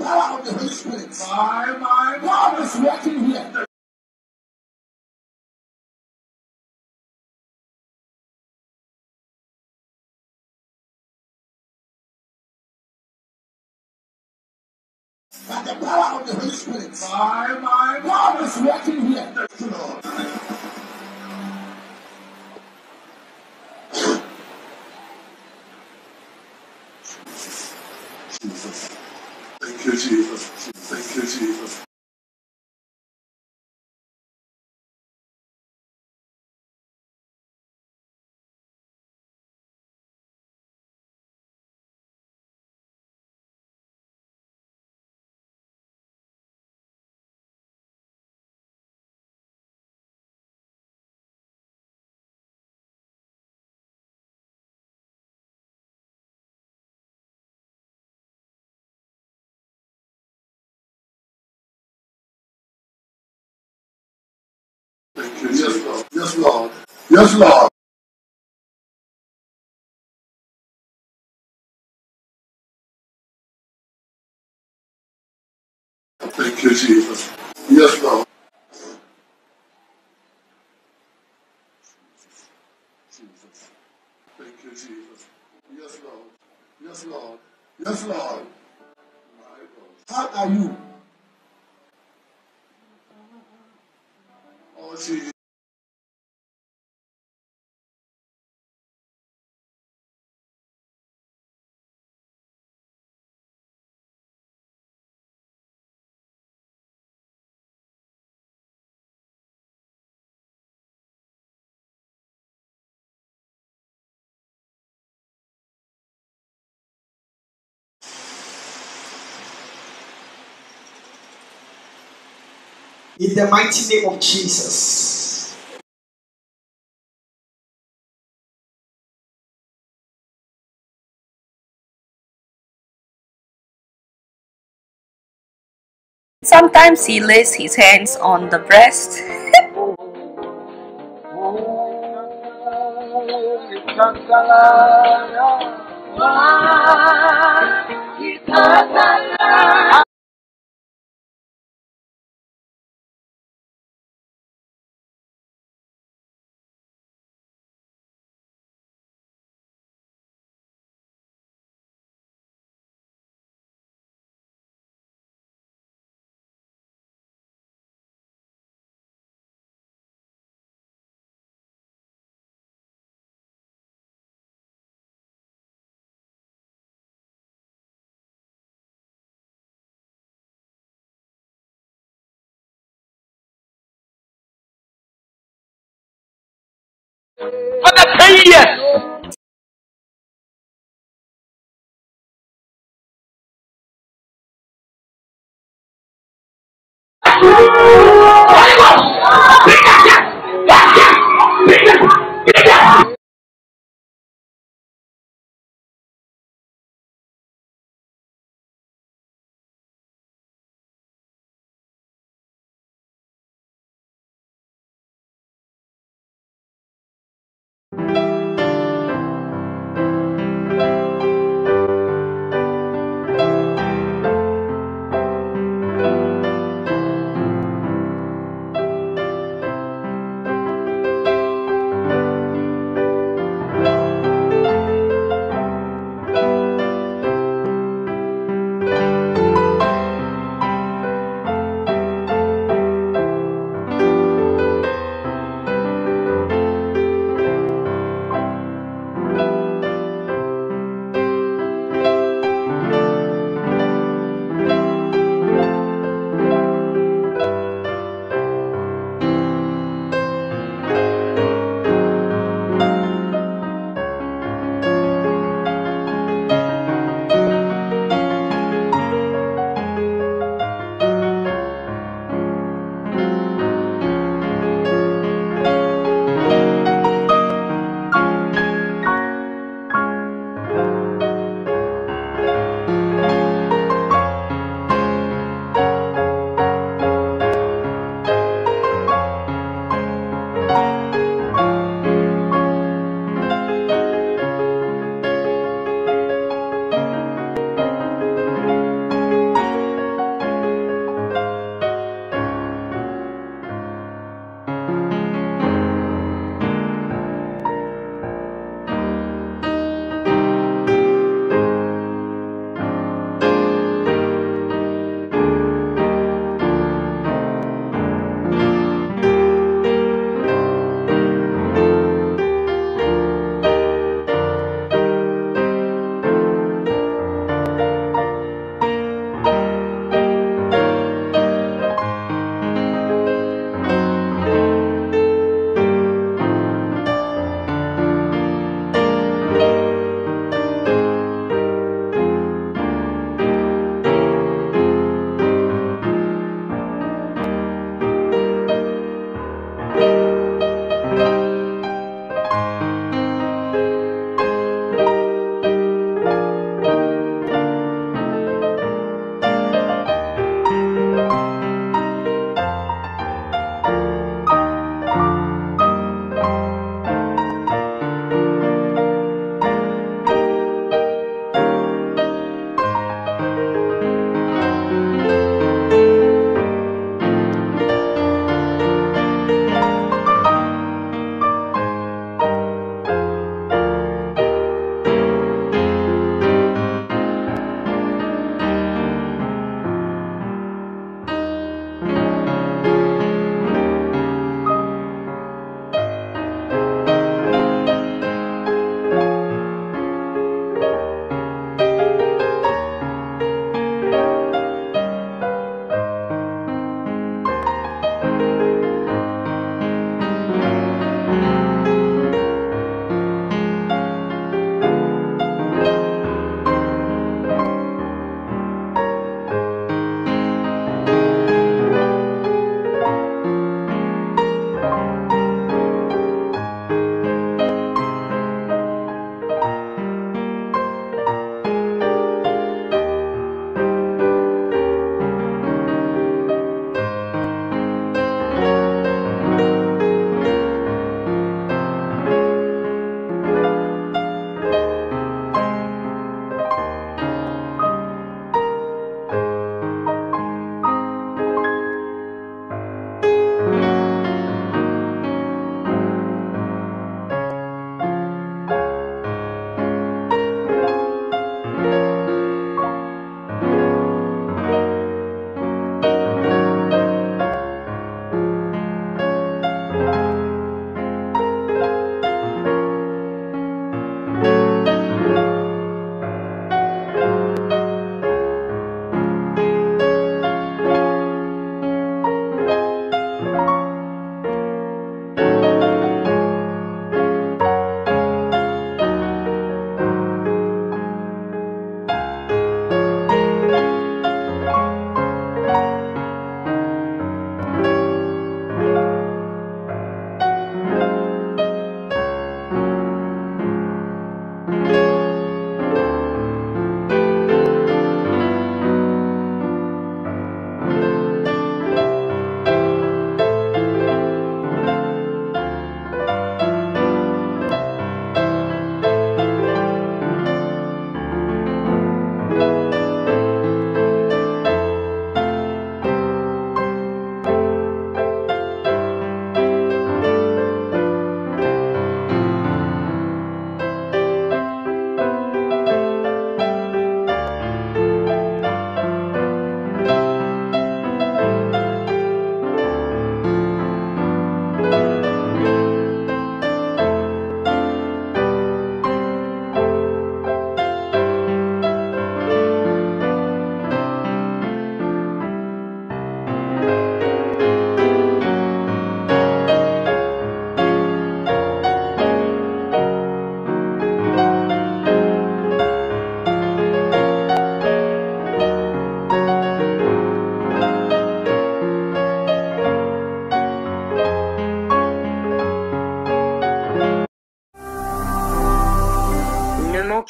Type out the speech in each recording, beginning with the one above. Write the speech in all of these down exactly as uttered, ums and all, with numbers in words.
power of the Holy Spirit. My, my, God is working here. By the power of the Holy Spirit. My, my, God is working here. Thank you, Lord. Jesus. Thank you, Jesus. Thank you, Jesus. Thank you, yes, Lord. Yes, Lord. Yes, Lord. Thank you, Jesus. Yes, Lord. Jesus. Thank you, Jesus. Yes, Lord. Yes, Lord. Yes, Lord. My God. How are you? Oh, Jesus. In the mighty name of Jesus. Sometimes he lays his hands on the breast.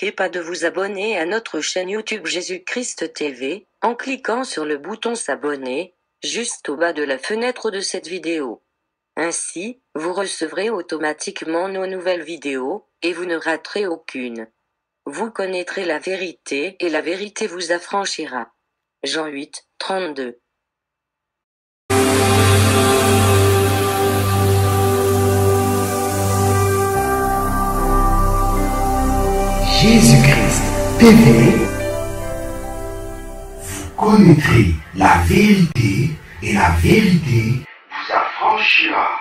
manquez pas de vous abonner à notre chaîne YouTube Jésus-Christ T V, en cliquant sur le bouton s'abonner, juste au bas de la fenêtre de cette vidéo. Ainsi, vous recevrez automatiquement nos nouvelles vidéos, et vous ne raterez aucune. Vous connaîtrez la vérité et la vérité vous affranchira. Jean huit, trente-deux. Jésus-Christ T V, vous connaîtrez la vérité et la vérité vous affranchira.